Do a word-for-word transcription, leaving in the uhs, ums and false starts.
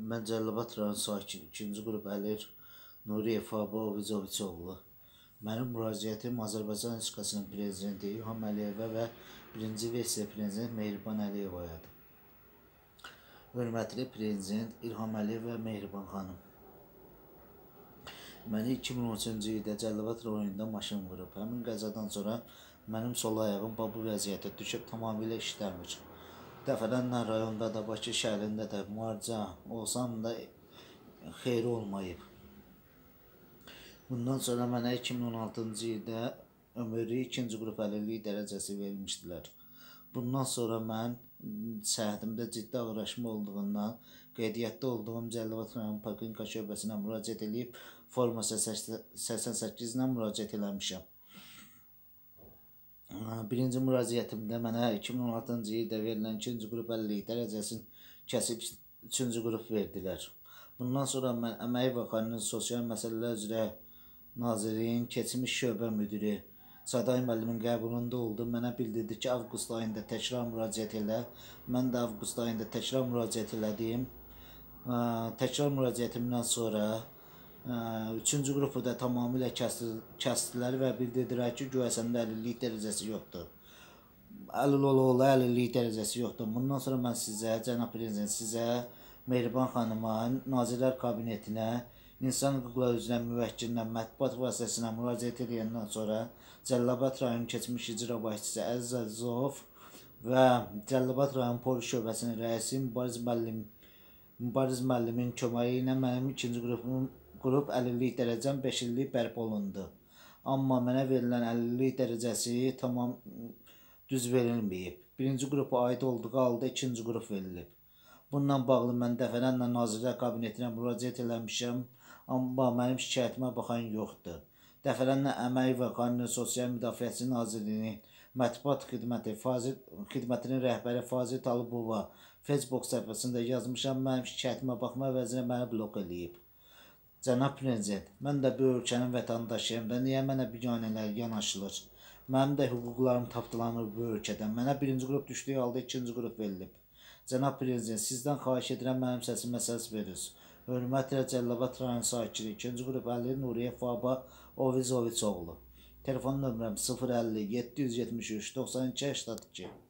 Mən Cəlilabad rayon sakini ikinci qrup Əlir Nuriyev Faba Ovizoviçoğlu. Mənim müraciətim Azərbaycan Respublikasının Prezidenti İlham Əliyevə və birinci vitse-prezident Mehriban Əliyevayadır. Hörmətli Prezident İlham Əliyev və Mehriban xanım. Məni iki min on üçüncü ildə Cəlilabad rayonunda maşın vurub. Həmin qəzadan sonra mənim sol ayağım bu vəziyyətə düşüb tamamilə işləmir. Dəfələrlə rayonda da, Bakı şəhərində də müalicə olsam da xeyri olmayıb. Bundan sonra mənə iki min on altıncı ildə ömürlük ikinci qrup əlillik dərəcəsi vermişdilər. Bundan sonra mən səhhətimdə ciddi ağırlaşma olduğundan qeydiyyatda olduğum Cəlilabad rayon Poliklinika şöbəsinə müraciət edib forma səksən səkkiz ilə müraciət eləmişəm. Birinci müraciətimdə mənə iki min on altıncı ildə verilən ikinci qrup əlillik dərəcəsini kəsib üçüncü qrup verdilər. Bundan sonra mən Əmək və Əhalinin Sosial Məsələlər üzrə Nazirliyin keçmiş şöbə müdiri Saday müəllimin qəbulunda oldu. Mənə bildirdi ki, avqust ayında təkrar müraciət elə. Mən də avqust ayında təkrar müraciət elədim. Təkrar müraciətimdən sonra üçüncü qrupu da tamamilə kəsdilər və bildirdilər ki, güya səndə əlillik dərəcəsi yoxdur. Əlil ola-ola əlillik dərəcəsi yoxdur. Bundan sonra mən sizə, cənab prezident, sizə, Mehriban xanıma, Nazirlər Kabinetinə, İnsan Hüquqları üzrə müvəkkilinə, mətbuat vasitəsilə müraciət edəndən sonra Cəlilabad rayon keçmiş icra başçısı Əziz Əzizov və Cəlilabad rayon polis şöbəsinin rəisi Mübariz müəllim, Mübariz müəllimin köməyi ilə mənim ikinci qrupum, qrup əlillik dərəcəm beş illik bərpa olundu. Amma mənə verilən əlillik dərəcəsi tamam düz verilməyib. Birinci qrupa aid olduğu halda ikinci qrup verilib. Bununla bağlı mən dəfələrlə Nazirlər Kabinetinə müraciət eləmişəm, amma mənim şikayətimə baxan yoxdur. Dəfələrlə Əmək və Əhalinin Sosial Müdafiəsi Nazirliyinin mətbuat xidməti, xidmətinin rəhbəri Fazil Talıbova Facebook səhifəsində yazmışam, mənim şikayətimə baxma əvəzinə məni blok eləyib. Cənab prezident, mən də bu ölkənin vətəndaşıyım da, niyə mənə biganələr yanaşılır? Mənim də hüquqlarım tapdılanır bu ölkədən. Mənə birinci qrup düşdüyü halda ikinci qrup verilib. Cənab prezident, sizdən xahiş edirəm, mənim səsimə səs verirsiniz. Hörmətlə Cəlilabad rayon sakini ikinci qrup Əlir Nuriyev Faba Ovizoviçoğlu. Telefon nömrəm sıfır əlli yeddi yüz yetmiş üç doxsan iki səksən iki.